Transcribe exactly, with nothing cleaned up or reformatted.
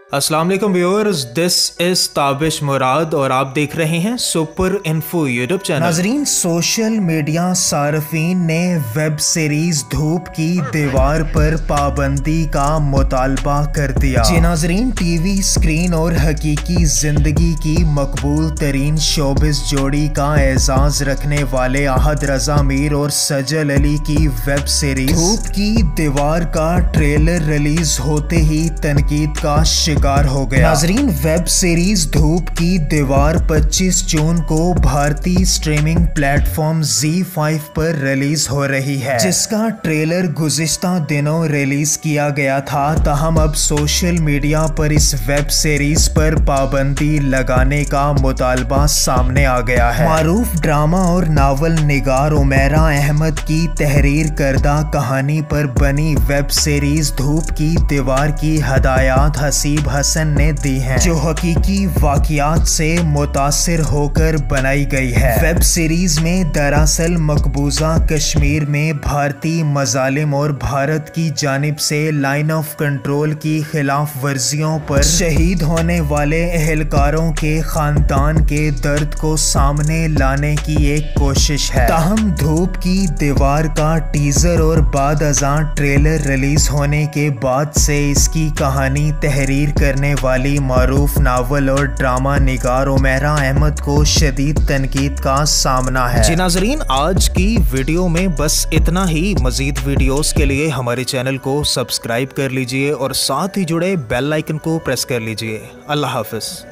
अस्सलाम वालेकुम viewers, this is Tabish Murad और आप देख रहे हैं सुपर इन्फो यूट्यूब चैनल। नाजरीन, सोशल मीडिया सार्फिन ने वेब सीरीज धूप की दीवार पर पाबंदी का मुतालबा कर दिया। जी नाजरीन, टीवी स्क्रीन और हकीकी जिंदगी की मकबूल तरीन शोबिस जोड़ी का एजाज रखने वाले अहद रजा मीर और सजल अली की वेब सीरीज धूप की दीवार का ट्रेलर रिलीज होते ही तनकीद का शिकार हो गया। नाजरीन, वेब सीरीज धूप की दीवार पच्चीस जून को भारतीय स्ट्रीमिंग प्लेटफॉर्म ज़ी फाइव पर रिलीज हो रही है, जिसका ट्रेलर गुज़िश्ता दिनों रिलीज किया गया था। ताहम अब सोशल मीडिया पर इस वेब सीरीज पर पाबंदी लगाने का मुतालबा सामने आ गया है। मारूफ ड्रामा और नावल निगार उमेरा अहमद की तहरीर करदा कहानी पर बनी वेब सीरीज धूप की दीवार की हदायत हसीब हसन ने दी हैं, जो हकीकी वाक़ियात से मुतासिर होकर बनाई गई है। वेब सीरीज में दरअसल मकबूजा कश्मीर में भारतीय मजालिम और भारत की जानिब से लाइन ऑफ कंट्रोल की खिलाफ वर्जियों पर शहीद होने वाले एहलकारों के खानदान के दर्द को सामने लाने की एक कोशिश है। ताहम धूप की दीवार का टीजर और बाद अज़ां ट्रेलर रिलीज होने के बाद से इसकी कहानी तहरीर करने वाली मारूफ नावल और ड्रामा निगार उमेरा अहमद को शदीद तनकीद का सामना है। जी नाजरीन, आज की वीडियो में बस इतना ही। मजीद वीडियोस के लिए हमारे चैनल को सब्सक्राइब कर लीजिए और साथ ही जुड़े बेल आइकन को प्रेस कर लीजिए। अल्लाह हाफिज।